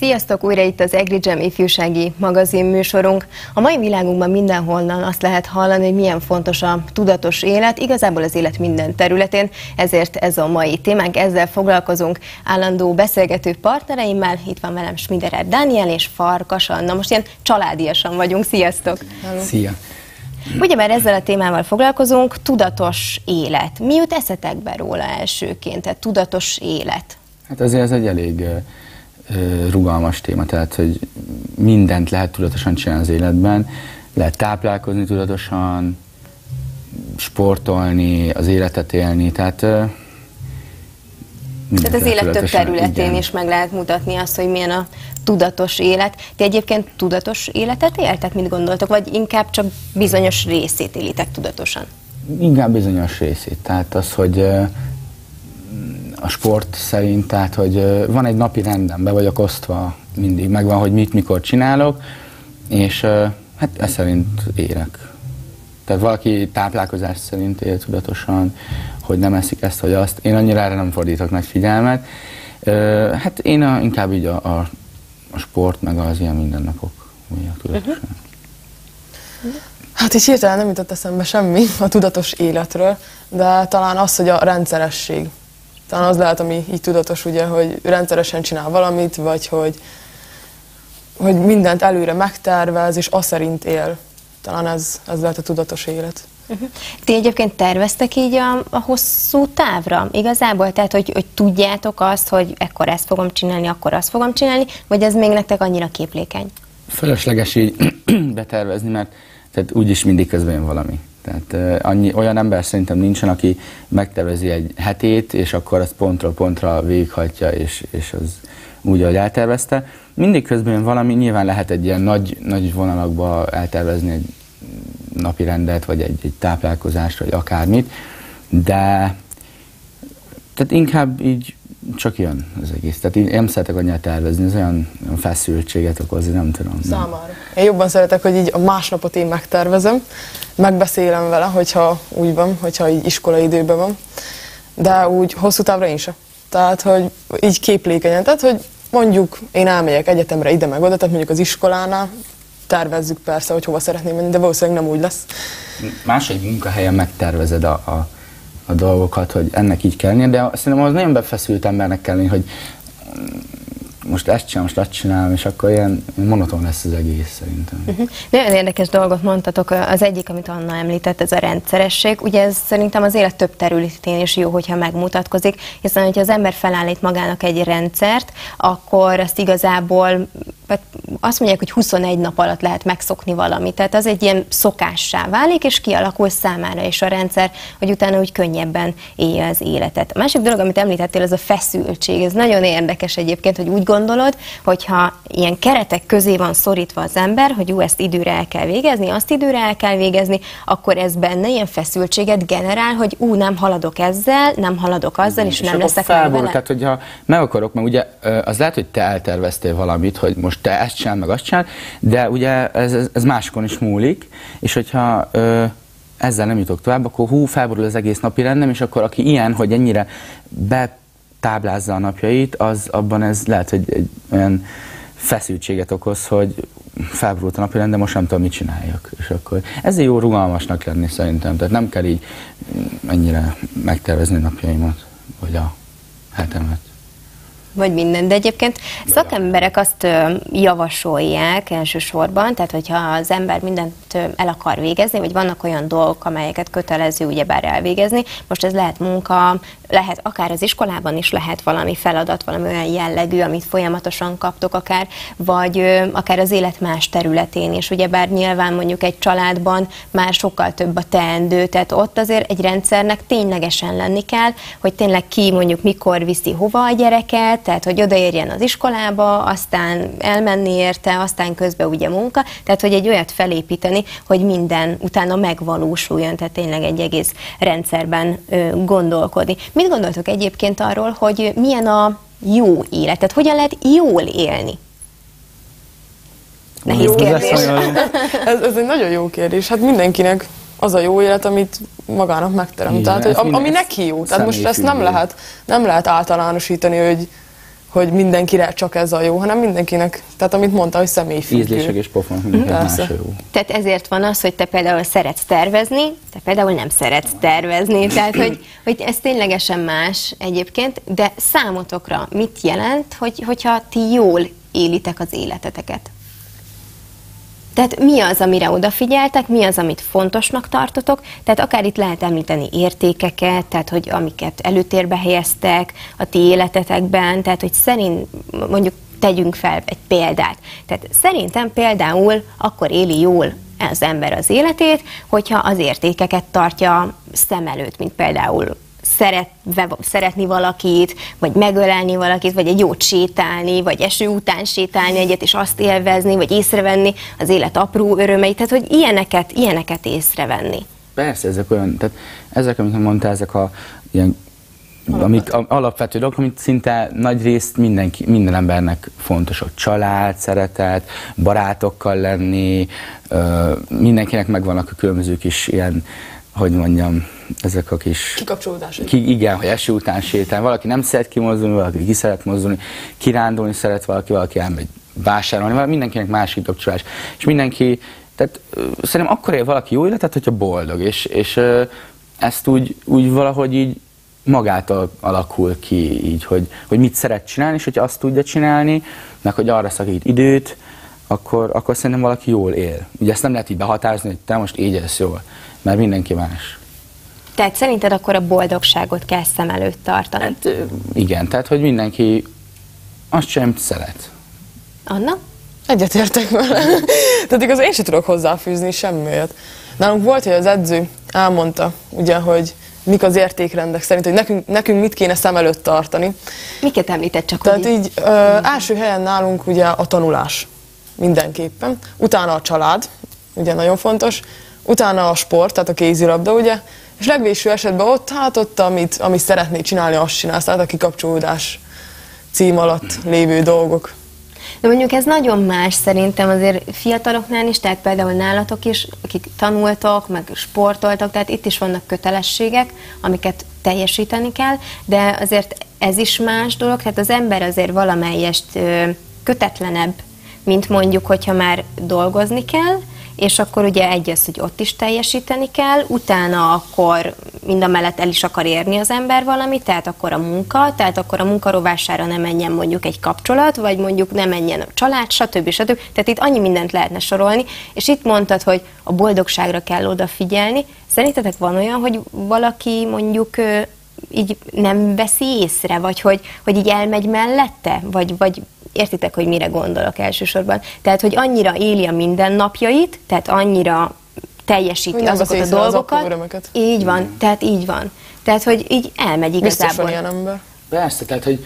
Sziasztok! Újra itt az EGRI Jam ifjúsági magazin műsorunk. A mai világunkban mindenhonnan azt lehet hallani, hogy milyen fontos a tudatos élet, igazából az élet minden területén, ezért ez a mai témánk, ezzel foglalkozunk állandó beszélgető partnereimmel. Itt van velem Schmiderer Dániel és Farkas Anna. Most ilyen családiasan vagyunk. Sziasztok! Szia! Ugyebár ezzel a témával foglalkozunk, tudatos élet. Mi jut eszetekbe róla elsőként, tehát tudatos élet? Hát azért ez egy elég rugalmas téma, tehát hogy mindent lehet tudatosan csinálni az életben, lehet táplálkozni tudatosan, sportolni, az életet élni, tehát az élet több területén is meg lehet mutatni azt, hogy milyen a tudatos élet. Ti egyébként tudatos életet éltek, mit gondoltok, vagy inkább csak bizonyos részét élitek tudatosan? Inkább bizonyos részét, tehát az, hogy a sport szerint, tehát hogy van egy napi rendem, be vagyok osztva mindig, megvan, hogy mit, mikor csinálok, és hát ez szerint élek. Tehát valaki táplálkozás szerint él tudatosan, hogy nem eszik ezt vagy azt. Én annyira erre nem fordítok nagy figyelmet. Hát én inkább így a sport, meg az ilyen mindennapok újra tudatosan. Hát így hirtelen nem jutott eszembe semmi a tudatos életről, de talán az, hogy a rendszeresség. Talán az lehet, ami így tudatos, ugye, hogy rendszeresen csinál valamit, vagy hogy mindent előre megtervez, és az szerint él. Talán ez lehet a tudatos élet. Ti egyébként terveztek így a hosszú távra igazából? Tehát, hogy tudjátok azt, hogy ekkor ezt fogom csinálni, akkor azt fogom csinálni, vagy ez még nektek annyira képlékeny? Fölösleges így betervezni, mert tehát úgyis mindig közben jön valami. Tehát olyan ember szerintem nincsen, aki megtervezi egy hetét, és akkor azt pontról pontra végighajtja, és az úgy, ahogy eltervezte. Mindig közben jön valami, nyilván lehet egy ilyen nagy vonalakba eltervezni egy napi rendet, vagy egy táplálkozást, vagy akármit, de tehát inkább így csak jön az egész. Tehát én nem szeretek annyira tervezni, ez olyan feszültséget okoz, nem tudom. Számára. Én jobban szeretek, hogy így a másnapot én megtervezem, megbeszélem vele, hogyha úgy van, hogyha így iskolai időben van, de úgy hosszú távra én sem. Tehát, hogy így képlékenyen, tehát, hogy mondjuk én elmegyek egyetemre ide meg oda, tehát mondjuk az iskolánál, tervezzük persze, hogy hova szeretném menni, de valószínűleg nem úgy lesz. Másik munkahelyen megtervezed a dolgokat, hogy ennek így kell lennie, de szerintem az nagyon befeszült embernek kell lenni, hogy most ezt csinálom, most azt csinálom, és akkor ilyen monoton lesz az egész szerintem. Nagyon érdekes dolgot mondtatok. Az egyik, amit Anna említett, ez a rendszeresség. Ugye ez szerintem az élet több területén is jó, hogyha megmutatkozik, hiszen hogyha az ember felállít magának egy rendszert, akkor azt igazából azt mondják, hogy 21 nap alatt lehet megszokni valamit. Tehát az egy ilyen szokássá válik, és kialakul számára is a rendszer, hogy utána úgy könnyebben élje az életet. A másik dolog, amit említettél, az a feszültség. Ez nagyon érdekes egyébként, hogy úgy gondolod, hogyha ilyen keretek közé van szorítva az ember, hogy ezt időre el kell végezni, azt időre el kell végezni, akkor ez benne ilyen feszültséget generál, hogy nem haladok ezzel, nem haladok azzal, és nem leszek meg vele. Tehát, hogyha meg akarok, mert ugye az lehet, hogy te elterveztél valamit, hogy most te ezt csinál, meg azt csinál, de ugye ez máskon is múlik, és hogyha ezzel nem jutok tovább, akkor felborul az egész napi rendem, és akkor aki ilyen, hogy ennyire betáblázza a napjait, abban ez lehet, hogy egy olyan feszültséget okoz, hogy felborult a napi rend, de most nem tudom, mit csináljak. És akkor ezért jó rugalmasnak lenni szerintem, tehát nem kell így ennyire megtervezni a napjaimat, vagy a hetemet. Vagy minden, de egyébként szakemberek azt javasolják elsősorban, tehát hogyha az ember mindent el akar végezni, vagy vannak olyan dolgok, amelyeket kötelező ugyebár elvégezni, most ez lehet munka, lehet akár az iskolában is lehet valami feladat, valami olyan jellegű, amit folyamatosan kaptok akár, vagy akár az élet más területén is, ugyebár nyilván mondjuk egy családban már sokkal több a teendő, tehát ott azért egy rendszernek ténylegesen lenni kell, hogy tényleg ki mondjuk mikor viszi hova a gyereket, tehát hogy odaérjen az iskolába, aztán elmenni érte, aztán közben ugye munka, tehát hogy egy olyat felépíteni, hogy minden utána megvalósuljon, tehát tényleg egy egész rendszerben gondolkodni. Mit gondoltok egyébként arról, hogy milyen a jó élet, tehát hogyan lehet jól élni? Nehéz kérdés. Ez egy nagyon jó kérdés. Hát mindenkinek az a jó élet, amit magának megteremt. Tehát, hogy ami neki jó. Tehát most ezt nem lehet általánosítani, hogy mindenkire csak ez a jó, hanem mindenkinek, tehát amit mondta, hogy személyfüggő. Ízlések és pofon, mindenkinek más a jó. Tehát ezért van az, hogy te például szeretsz tervezni, te például nem szeretsz tervezni, tehát hogy ez ténylegesen más egyébként, de számotokra mit jelent, hogyha ti jól élitek az életeteket? Tehát mi az, amire odafigyeltek, mi az, amit fontosnak tartotok, tehát akár itt lehet említeni értékeket, tehát hogy amiket előtérbe helyeztek a ti életetekben, tehát hogy mondjuk tegyünk fel egy példát. Tehát szerintem például akkor éli jól az ember az életét, hogyha az értékeket tartja szem előtt, mint például szeretni valakit, vagy megölelni valakit, vagy egy jót sétálni, vagy eső után sétálni egyet, és azt élvezni, vagy észrevenni az élet apró örömeit, tehát hogy ilyeneket észrevenni. Persze, ezek olyan, tehát ezek, amit mondtál, ezek a ilyen alapvető dolgok, amit szinte nagy részt minden embernek fontos, hogy család, szeretet, barátokkal lenni, mindenkinek megvannak a különböző kis ilyen, hogy mondjam, ezek a kis... Kikapcsolódások. Igen, hogy eső után sétál. Valaki nem szeret kimozdulni, valaki ki szeret mozdulni, kirándulni szeret valaki elmegy vásárolni, mindenkinek más kikapcsolás. És mindenki, tehát szerintem akkor él valaki jó életet, hogyha boldog, és ezt úgy valahogy így magától alakul ki így, hogy mit szeret csinálni, és hogyha azt tudja csinálni, meg hogy arra szakít időt, akkor szerintem valaki jól él. Ugye ezt nem lehet így behatározni, hogy te most így élsz jól, mert mindenki más. Tehát szerinted akkor a boldogságot kell szem előtt tartani? Hát, igen, tehát hogy mindenki azt sem szeret. Anna? Egyetértek vele. Tehát igaz, én sem tudok hozzáfűzni semmiért. Nálunk volt, hogy az edző elmondta, ugye, hogy mik az értékrendek szerint, hogy nekünk mit kéne szem előtt tartani. Miket említett csak? Tehát így első helyen nálunk ugye a tanulás mindenképpen, utána a család, ugye nagyon fontos, utána a sport, tehát a kézilabda, ugye, és legvégső esetben ott amit szeretnél csinálni, azt csinálsz, tehát a kikapcsolódás cím alatt lévő dolgok. De mondjuk ez nagyon más szerintem azért fiataloknál is, tehát például nálatok is, akik tanultok, meg sportoltok, tehát itt is vannak kötelességek, amiket teljesíteni kell, de azért ez is más dolog, tehát az ember azért valamelyest kötetlenebb, mint mondjuk, hogyha már dolgozni kell, és akkor ugye egy az, hogy ott is teljesíteni kell, utána akkor mindamellett el is akar érni az ember valamit, tehát akkor a munka, tehát akkor a munka rovására ne menjen mondjuk egy kapcsolat, vagy mondjuk ne menjen a család, stb. Tehát itt annyi mindent lehetne sorolni, és itt mondtad, hogy a boldogságra kell odafigyelni. Szerintetek van olyan, hogy valaki mondjuk így nem veszi észre, vagy hogy így elmegy mellette, vagy értitek, hogy mire gondolok elsősorban? Tehát, hogy annyira éli a mindennapjait, tehát annyira teljesíti azokat a dolgokat. Így van, tehát így van. Tehát, hogy így elmegy igazából. Biztos van ilyen ember. Persze, tehát, hogy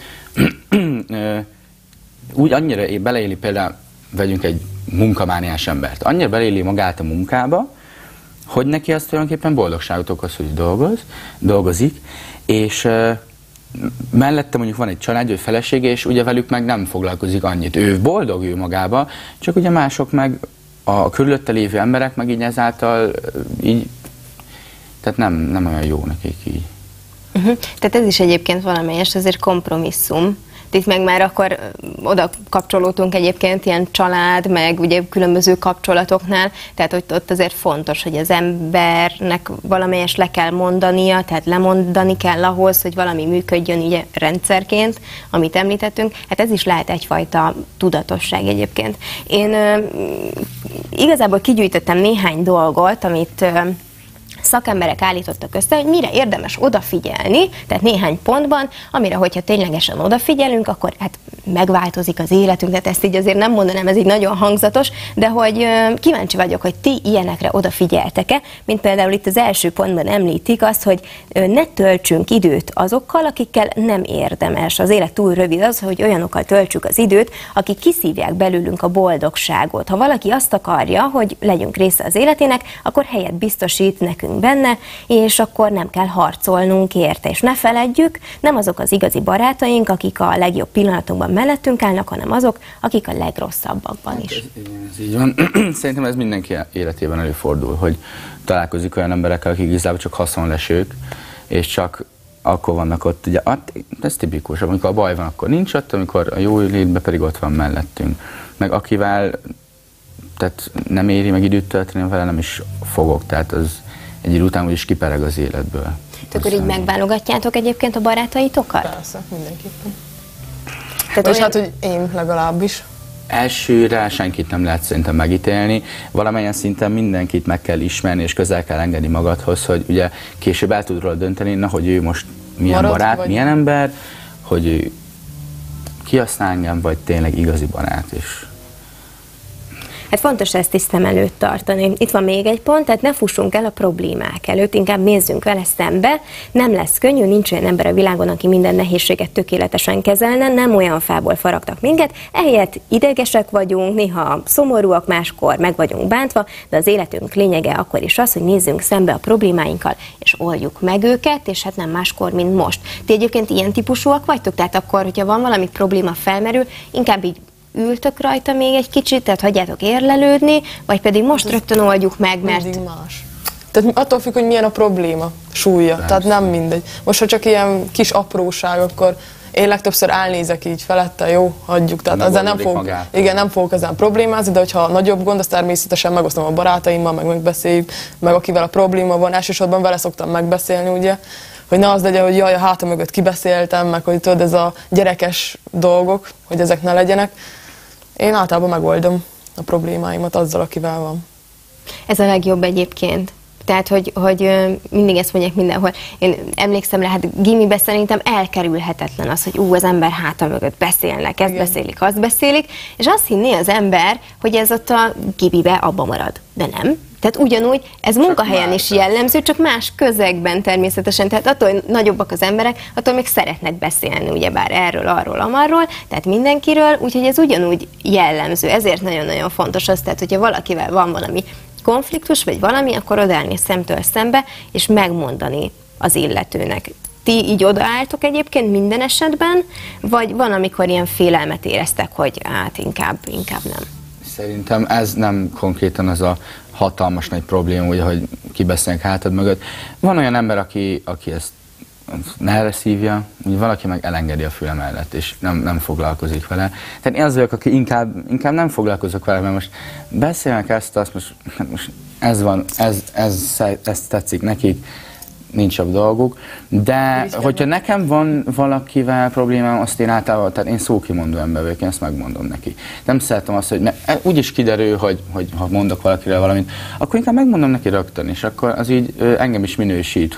úgy annyira beleéli, például vegyünk egy munkamániás embert, annyira beleéli magát a munkába, hogy neki az tulajdonképpen boldogságot okoz, hogy dolgozik, és mellette mondjuk van egy családja, egy felesége, és ugye velük meg nem foglalkozik annyit. Ő boldog ő magába, csak ugye mások meg, a körülötte lévő emberek meg így ezáltal így, tehát nem olyan jó nekik így. Tehát ez is egyébként valamelyest azért kompromisszum. Itt meg már akkor oda kapcsolódtunk egyébként ilyen család, meg ugye különböző kapcsolatoknál, tehát hogy ott azért fontos, hogy az embernek valamelyest le kell mondania, tehát lemondani kell ahhoz, hogy valami működjön így rendszerként, amit említettünk. Hát ez is lehet egyfajta tudatosság egyébként. Én igazából kigyűjtöttem néhány dolgot, amit szakemberek állítottak össze, hogy mire érdemes odafigyelni, tehát néhány pontban, amire, hogyha ténylegesen odafigyelünk, akkor hát megváltozik az életünk, tehát ezt így azért nem mondanám, ez így nagyon hangzatos, de hogy kíváncsi vagyok, hogy ti ilyenekre odafigyeltek-e, mint például itt az első pontban említik azt, hogy ne töltsünk időt azokkal, akikkel nem érdemes. Az élet túl rövid az, hogy olyanokkal töltsük az időt, akik kiszívják belőlünk a boldogságot. Ha valaki azt akarja, hogy legyünk része az életének, akkor helyet biztosít nekünk benne, és akkor nem kell harcolnunk érte. És ne feledjük, nem azok az igazi barátaink, akik a legjobb pillanatunkban mellettünk állnak, hanem azok, akik a legrosszabbakban is. Ez így van. Szerintem ez mindenki életében előfordul, hogy találkozik olyan emberekkel, akik igazából csak haszonlesők, és csak akkor vannak ott, ugye, ez tipikus, amikor a baj van, akkor nincs ott, amikor a jó létben pedig ott van mellettünk. Meg akivel tehát nem éri meg időt tölteni, vele nem is fogok, tehát az egy idő után úgyis kipereg az életből. Akkor így megválogatjátok egyébként a barátaitokat? Persze, mindenképpen. Tehát és hát, hogy én legalábbis. Elsőre senkit nem lehet szerintem megítélni, valamilyen szinten mindenkit meg kell ismerni, és közel kell engedni magadhoz, hogy ugye később el tud róla dönteni, na, hogy ő most milyen Marad, barát, vagy... milyen ember, hogy ő kihasznál engem, vagy tényleg igazi barát is. Hát fontos ezt is szem előtt tartani. Itt van még egy pont, tehát ne fussunk el a problémák előtt, inkább nézzünk vele szembe. Nem lesz könnyű, nincs olyan ember a világon, aki minden nehézséget tökéletesen kezelne, nem olyan fából faragtak minket, ehelyett idegesek vagyunk, néha szomorúak, máskor meg vagyunk bántva, de az életünk lényege akkor is az, hogy nézzünk szembe a problémáinkkal, és oldjuk meg őket, és hát nem máskor, mint most. Ti egyébként ilyen típusúak vagytok? Tehát akkor, hogyha van valami probléma felmerül, inkább így ültök rajta még egy kicsit, tehát hagyjátok érlelődni, vagy pedig most rögtön oldjuk meg, mert... Mindig más. Tehát attól függ, hogy milyen a probléma súlya, Persze. tehát nem mindegy. Most, ha csak ilyen kis apróság, akkor én legtöbbször elnézek így felette, jó, hagyjuk. Tehát ezzel nem fogok ezen problémázni, de hogyha nagyobb gond, azt természetesen megosztom a barátaimmal, meg megbeszéljük, meg akivel a probléma van, elsősorban vele szoktam megbeszélni, ugye, hogy ne az legyen, hogy jaj, a hátam mögött kibeszéltem, meg hogy tudod, ez a gyerekes dolgok, hogy ezek ne legyenek. Én általában megoldom a problémáimat azzal, akivel van. Ez a legjobb egyébként. Tehát, hogy mindig ezt mondják mindenhol. Én emlékszem rá, hát gimibe szerintem elkerülhetetlen az, hogy az ember háta mögött beszélnek, ezt beszélik, azt beszélik, és azt hinné az ember, hogy ez ott a gimibe abba marad. De nem. Tehát ugyanúgy, ez csak munkahelyen is jellemző, csak más közegben természetesen. Tehát attól, hogy nagyobbak az emberek, attól még szeretnek beszélni, ugyebár erről, arról, amarról, tehát mindenkiről, úgyhogy ez ugyanúgy jellemző. Ezért nagyon-nagyon fontos az, tehát hogyha valakivel van valami konfliktus, vagy valami, akkor odaállni szemtől szembe, és megmondani az illetőnek. Ti így odaálltok egyébként minden esetben, vagy van, amikor ilyen félelmet éreztek, hogy hát inkább nem? Szerintem ez nem konkrétan az a hatalmas nagy probléma, ugye, hogy kibeszélnek hátad mögött. Van olyan ember, aki ezt nehezre szívja, úgy valaki meg elengedi a füle mellett, és nem foglalkozik vele. Tehát én az vagyok, aki inkább nem foglalkozok vele, mert most beszélnek azt most ez van, ez tetszik nekik, nincs jobb dolguk, de hogyha nekem van valakivel problémám, azt én általában, tehát én szókimondó ember vagyok, én ezt megmondom neki. Nem szeretem azt, hogy úgyis kiderül, hogy ha mondok valakiről valamit, akkor inkább megmondom neki rögtön, és akkor az így engem is minősít,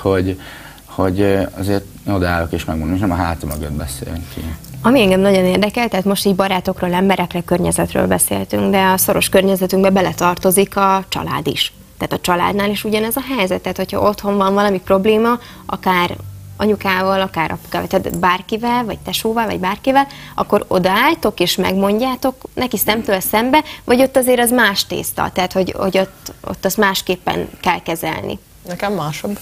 hogy azért odaállok és megmondom, és nem a hátam mögött beszélünk ki. Ami engem nagyon érdekel, tehát most így barátokról, emberekről, környezetről beszéltünk, de a szoros környezetünkbe beletartozik a család is. Tehát a családnál is ugyanez a helyzet, tehát hogyha otthon van valami probléma, akár anyukával, akár apukával, tehát bárkivel, vagy tesóval, vagy bárkivel, akkor odaálltok és megmondjátok neki szemtől szembe, vagy ott azért az más tészta, tehát hogy ott azt másképpen kell kezelni. Nekem másabb.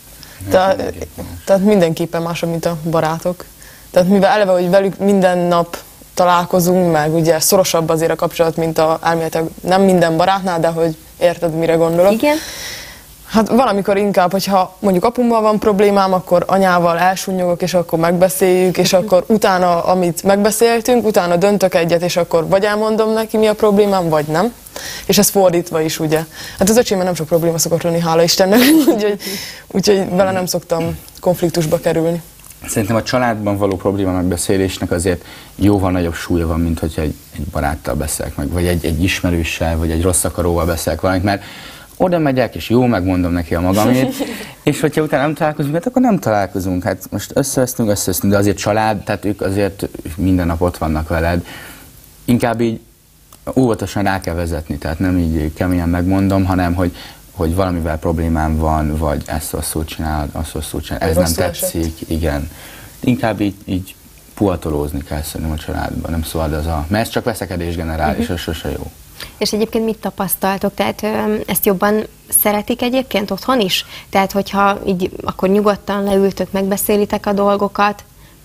Tehát mindenképpen másabb, mint a barátok. Tehát mivel eleve, hogy velük minden nap találkozunk, meg ugye szorosabb azért a kapcsolat, mint elméletileg nem minden barátnál, de hogy érted, mire gondolok. Igen. Hát valamikor inkább, hogyha mondjuk apummal van problémám, akkor anyával elsúnyogok, és akkor megbeszéljük, és akkor utána, amit megbeszéltünk, utána döntök egyet, és akkor vagy elmondom neki, mi a problémám, vagy nem. És ez fordítva is, ugye. Hát az öcsémmel nem sok probléma szokott lenni, hála Istennek, úgyhogy vele nem szoktam konfliktusba kerülni. Szerintem a családban való probléma megbeszélésnek azért jóval nagyobb súlya van, mint hogyha egy baráttal beszélek meg, vagy egy ismerőssel, vagy egy rossz akaróval beszélek valamit, mert oda megyek, és jó, megmondom neki a magamét, és hogyha utána nem találkozunk, hát akkor nem találkozunk. Hát most összevesztünk, de azért család, tehát ők azért minden nap ott vannak veled. Inkább így óvatosan rá kell vezetni, tehát nem így keményen megmondom, hanem hogy valamivel problémám van, vagy ezt a szót csinálod, azt a szót csinálod, ez nem tetszik, igen. Inkább így puhatolózni kell szerintem a családban, nem szabad mert ez csak veszekedés generál, és az sose jó. És egyébként mit tapasztaltok? Tehát ezt jobban szeretik egyébként otthon is? Tehát hogyha így akkor nyugodtan leültök, megbeszélitek a dolgokat?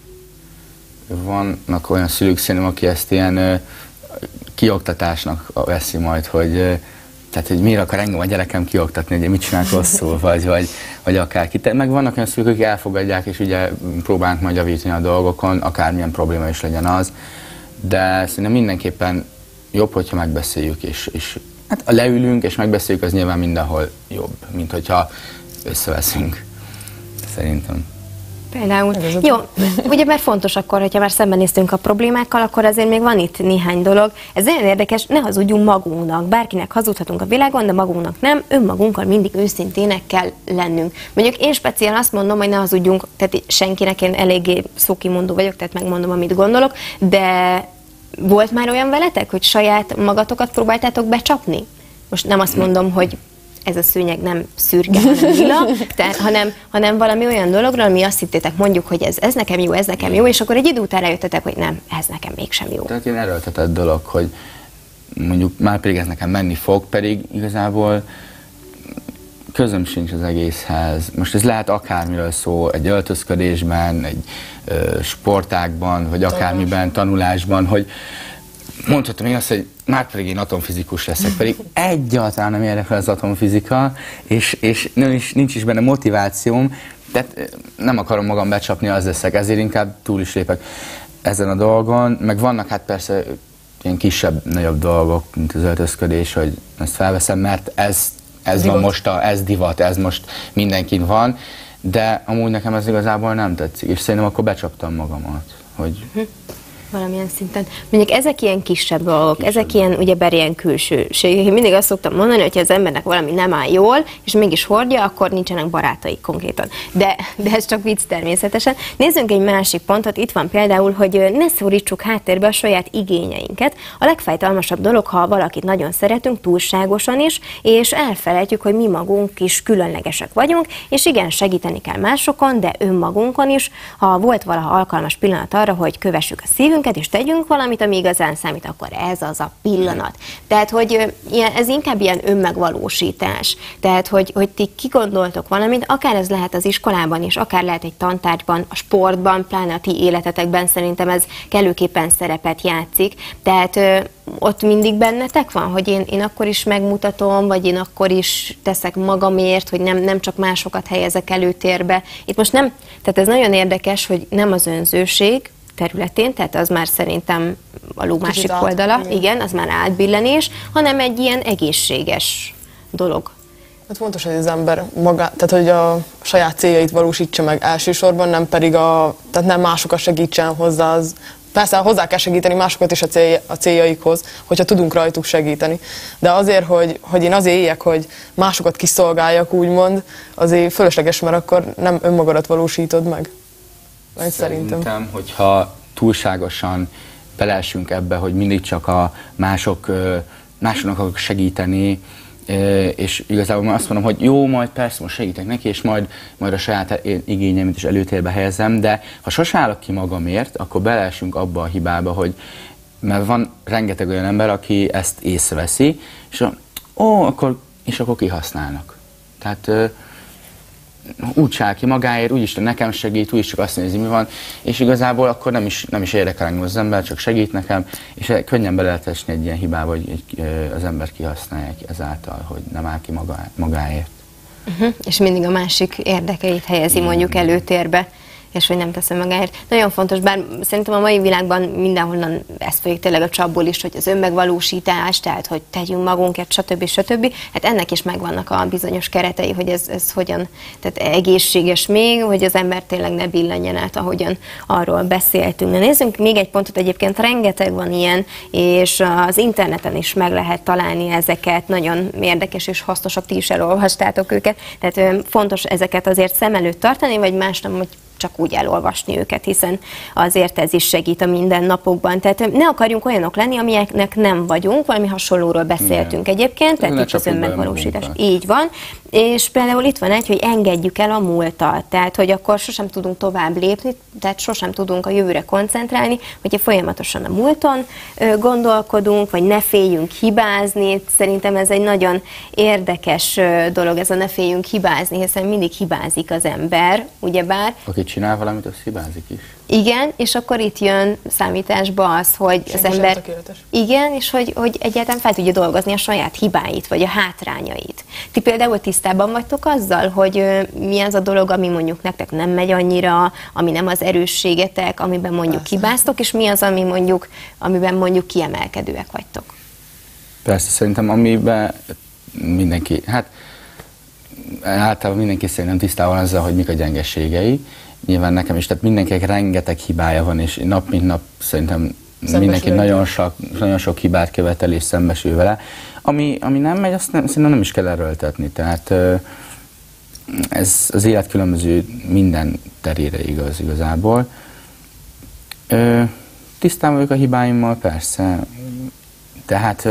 Vannak olyan szülők szerintem, aki ezt ilyen kioktatásnak veszi majd, hogy Tehát, hogy miért akar engem a gyerekem kioktatni, hogy mit csinálok rosszul, vagy akárki. Meg vannak olyan szülők, akik elfogadják, és ugye próbálnak majd javítani a dolgokon, akármilyen probléma is legyen az. De szerintem mindenképpen jobb, hogyha megbeszéljük, és hát leülünk, és megbeszéljük, az nyilván mindenhol jobb, mint hogyha összeveszünk. Szerintem. Például. Jó, ugye mert fontos akkor, hogyha már szembenéztünk a problémákkal, akkor azért még van itt néhány dolog. Ez nagyon érdekes, ne hazudjunk magunknak. Bárkinek hazudhatunk a világon, de magunknak nem, önmagunkkal mindig őszintének kell lennünk. Mondjuk én speciál azt mondom, hogy ne hazudjunk, tehát senkinek, én eléggé szókimondó vagyok, tehát megmondom, amit gondolok, de volt már olyan veletek, hogy saját magatokat próbáltátok becsapni? Most nem azt mondom, hogy ez a szőnyeg nem szürke, hanem lila, hanem valami olyan dologról, ami azt hittétek mondjuk, hogy ez nekem jó, és akkor egy idő után rájöttetek, hogy nem, ez nekem mégsem jó. Tehát ilyen erőltetett dolog, hogy mondjuk már pedig ez nekem menni fog, pedig igazából közöm sincs az egészhez. Most ez lehet akármiről szó, egy öltözködésben, egy sportágban, vagy akármiben, tanulásban, hogy mondhatom én azt, hogy már pedig én atomfizikus leszek, pedig egyáltalán nem érdekel az atomfizika, és nincs is benne motivációm, tehát nem akarom magam becsapni, az leszek, ezért inkább túl is lépek ezen a dolgon, meg vannak hát persze ilyen kisebb-nagyobb dolgok, mint az öltözködés, hogy ezt felveszem, mert ez van most, ez divat, ez most mindenkin van, de amúgy nekem ez igazából nem tetszik, és szerintem akkor becsaptam magamat, hogy... Valamilyen szinten. Mondjuk ezek ilyen kisebb dolgok, ezek ilyen ugyebár ilyen külsőségek. Én mindig azt szoktam mondani, hogy ha az embernek valami nem áll jól, és mégis hordja, akkor nincsenek barátai konkrétan. De ez csak vicc természetesen. Nézzünk egy másik pontot. Itt van például, hogy ne szorítsuk háttérbe a saját igényeinket. A legfájdalmasabb dolog, ha valakit nagyon szeretünk, túlságosan is, és elfelejtjük, hogy mi magunk is különlegesek vagyunk, és igen, segíteni kell másokon, de önmagunkon is. Ha volt valaha alkalmas pillanat arra, hogy kövessük a szívünket, és tegyünk valamit, ami igazán számít, akkor ez az a pillanat. Tehát, hogy ez inkább ilyen önmegvalósítás. Tehát, hogy ti kigondoltok valamit, akár ez lehet az iskolában is, akár lehet egy tantárgyban, a sportban, pláne a ti életetekben szerintem ez kellőképpen szerepet játszik. Tehát ott mindig bennetek van, hogy én akkor is megmutatom, vagy én akkor is teszek magamért, hogy nem csak másokat helyezek előtérbe. Itt most nem, tehát ez nagyon érdekes, hogy nem az önzőség területén, tehát az már szerintem a ló másik oldala, igen, az már átbillenés, hanem egy ilyen egészséges dolog. Hát fontos, hogy az ember tehát hogy a saját céljait valósítsa meg elsősorban, nem pedig tehát nem másokat segítsen hozzá, persze hozzá kell segíteni másokat is a céljaikhoz, hogyha tudunk rajtuk segíteni. De azért, hogy én azért éljek, hogy másokat kiszolgáljak, úgymond, azért fölösleges, mert akkor nem önmagadat valósítod meg. Szerintem, hogyha túlságosan beleesünk ebbe, hogy mindig csak a másoknak akarok segíteni, és igazából azt mondom, hogy jó, majd persze most segítek neki, és majd a saját igényeimet is előtérbe helyezem, de ha sose állok ki magamért, akkor beleesünk abba a hibába, mert van rengeteg olyan ember, aki ezt észreveszi, és akkor kihasználnak. Tehát úgy sáll ki magáért, úgyis nekem segít, úgyis csak azt nézi, mi van, és igazából akkor nem is érdekel engem az ember, csak segít nekem, és könnyen bele lehet esni egy ilyen hibába, hogy az ember kihasználják ezáltal, hogy nem áll ki magáért. És mindig a másik érdekeit helyezi mondjuk előtérbe, és hogy nem teszem magáért. Nagyon fontos, bár szerintem a mai világban mindenhonnan ezt folyik tényleg a csapból is, hogy az önmegvalósítás, tehát hogy tegyünk magunkért, stb. Hát ennek is megvannak a bizonyos keretei, hogy ez hogyan, tehát egészséges még, hogy az ember tényleg ne billenjen át, ahogyan arról beszéltünk. Na, nézzünk még egy pontot, egyébként rengeteg van ilyen, és az interneten is meg lehet találni ezeket, nagyon érdekes és hasznosak, ti is elolvastátok őket, tehát fontos ezeket azért szem előtt tartani, vagy más nem, hogy csak úgy elolvasni őket, hiszen azért ez is segít a mindennapokban. Tehát ne akarjunk olyanok lenni, amilyennek nem vagyunk, valami hasonlóról beszéltünk egyébként, tehát itt az önmegvalósítás. Így van. És például itt van egy, hogy engedjük el a múltat, tehát hogy akkor sosem tudunk tovább lépni, tehát sosem tudunk a jövőre koncentrálni, hogyha folyamatosan a múlton gondolkodunk, vagy ne féljünk hibázni. Szerintem ez egy nagyon érdekes dolog, ez a ne féljünk hibázni, hiszen mindig hibázik az ember, ugyebár. Aki csinál valamit, az hibázik is. Igen, és akkor itt jön számításba az, hogy Senki az sem ember... tökéletes. Igen, és hogy egyáltalán fel tudja dolgozni a saját hibáit, vagy a hátrányait. Ti például tisztában vagytok azzal, hogy mi az a dolog, ami mondjuk nektek nem megy annyira, ami nem az erősségetek, amiben mondjuk hibáztok, és mi az, amiben mondjuk kiemelkedőek vagytok? Persze, szerintem amiben mindenki, hát általában mindenki szerintem tisztában azzal, hogy mik a gyengeségei. Nyilván nekem is, tehát mindenkinek rengeteg hibája van, és nap mint nap szerintem mindenki nagyon sok hibát követel és szembesül vele. Ami nem megy, azt szerintem nem is kell erőltetni. Tehát ez az élet különböző minden terére igaz igazából. Tisztában vagyok a hibáimmal, persze, tehát,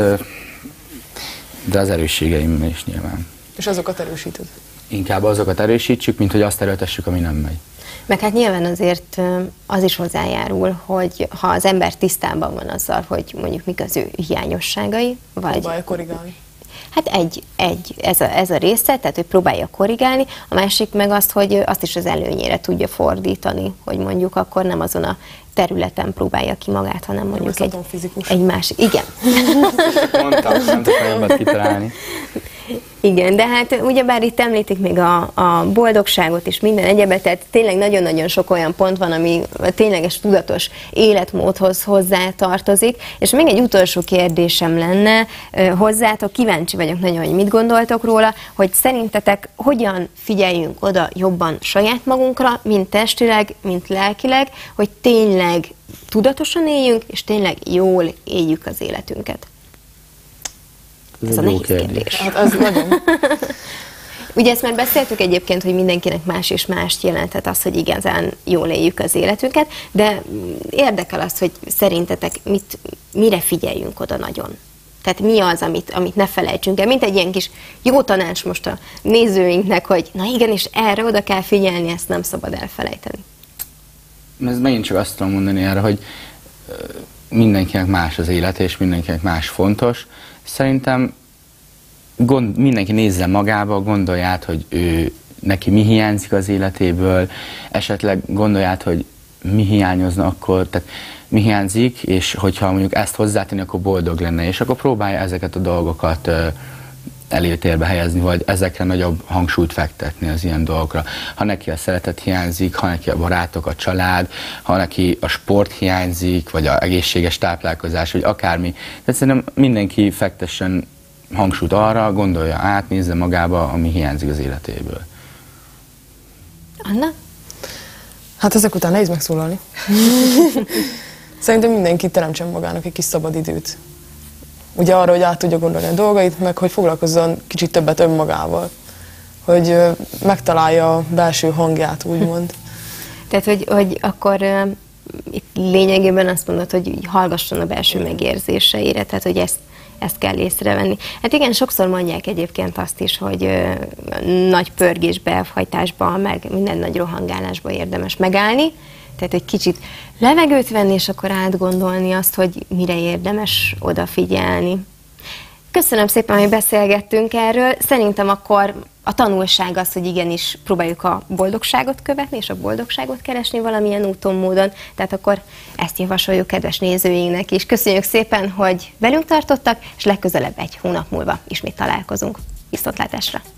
de az erősségeimmel is nyilván. És azokat erősíted? Inkább azokat erősítsük, mint hogy azt erőltessük, ami nem megy. Meg hát nyilván azért az is hozzájárul, hogy ha az ember tisztában van azzal, hogy mondjuk mik az ő hiányosságai, vagy... Próbálja korrigálni. Hát ez a része, tehát hogy próbálja korrigálni, a másik meg azt, hogy azt is az előnyére tudja fordítani, hogy mondjuk akkor nem azon a területen próbálja ki magát, hanem mondjuk egy másik. Igen. Mondtam, nem tudtam jobbat kitalálni. Igen, de hát ugyebár itt említik még a boldogságot és minden egyebet, tehát tényleg nagyon-nagyon sok olyan pont van, ami a tényleges tudatos életmódhoz hozzá tartozik, és még egy utolsó kérdésem lenne hozzátok, kíváncsi vagyok nagyon, hogy mit gondoltok róla, hogy szerintetek hogyan figyeljünk oda jobban saját magunkra, mind testileg, mind lelkileg, hogy tényleg tudatosan éljünk, és tényleg jól éljük az életünket. Ez a nehéz kérdés. Hát ez nagyon. Ugye ezt már beszéltük egyébként, hogy mindenkinek más és mást jelenthet az, hogy igazán jól éljük az életünket, de érdekel az, hogy szerintetek mire figyeljünk oda nagyon. Tehát mi az, amit ne felejtsünk el, mint egy ilyen kis jó tanács most a nézőinknek, hogy na igenis erre oda kell figyelni, ezt nem szabad elfelejteni. Ez megint csak azt tudom mondani erre, hogy mindenkinek más az élet, és mindenkinek más fontos. Szerintem mindenki nézze magába, gondolja át, hogy neki mi hiányzik az életéből, esetleg gondolja át, hogy mi hiányozna akkor, tehát mi hiányzik, és hogyha mondjuk ezt hozzátenni, akkor boldog lenne, és akkor próbálja ezeket a dolgokat előtérbe helyezni, vagy ezekre nagyobb hangsúlyt fektetni az ilyen dolgokra. Ha neki a szeretet hiányzik, ha neki a barátok, a család, ha neki a sport hiányzik, vagy az egészséges táplálkozás, vagy akármi. Tehát szerintem mindenki fektessen hangsúlyt arra, gondolja át, nézze magába, ami hiányzik az életéből. Anna? Hát ezek után nehéz megszólalni. Szerintem mindenki teremtsen magának egy kis szabad időt. Ugye arra, hogy át tudja gondolni a dolgait, meg hogy foglalkozzon kicsit többet önmagával. Hogy megtalálja a belső hangját, úgymond. Tehát, hogy akkor itt lényegében azt mondod, hogy hallgasson a belső megérzéseire, tehát, hogy ezt kell észrevenni. Hát igen, sokszor mondják egyébként azt is, hogy nagy pörgésbe, hajtásba, meg minden nagy rohangálásba érdemes megállni, tehát egy kicsit levegőt venni, és akkor átgondolni azt, hogy mire érdemes odafigyelni. Köszönöm szépen, hogy beszélgettünk erről. Szerintem akkor a tanulság az, hogy igenis próbáljuk a boldogságot követni, és a boldogságot keresni valamilyen úton, módon. Tehát akkor ezt javasoljuk kedves nézőinknek is. Köszönjük szépen, hogy velünk tartottak, és legközelebb egy hónap múlva ismét találkozunk. Viszontlátásra!